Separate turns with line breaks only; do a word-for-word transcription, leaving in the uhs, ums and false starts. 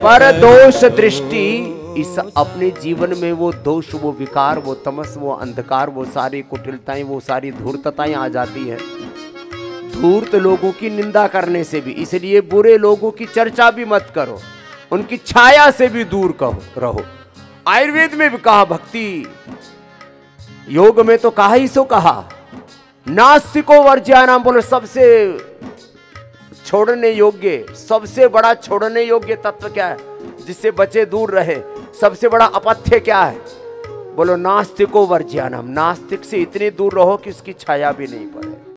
पर दोष दृष्टि, इस अपने जीवन में वो दोष, वो विकार, वो तमस, वो अंधकार, वो सारी कुटिलताएं, वो सारी धूर्तताएं आ जाती है। धूर्त लोगों की निंदा करने से भी, इसलिए बुरे लोगों की चर्चा भी मत करो, उनकी छाया से भी दूर कहो रहो। आयुर्वेद में भी कहा, भक्ति योग में तो कहा ही सो कहा, नास्तिको वर्ज्यानाम। बोलो सबसे छोड़ने योग्य, सबसे बड़ा छोड़ने योग्य तत्व क्या है, जिससे बचे दूर रहे? सबसे बड़ा अपथ्य क्या है? बोलो नास्तिको वर्ज्यानाम। नास्तिक से इतने दूर रहो कि उसकी छाया भी नहीं पड़े।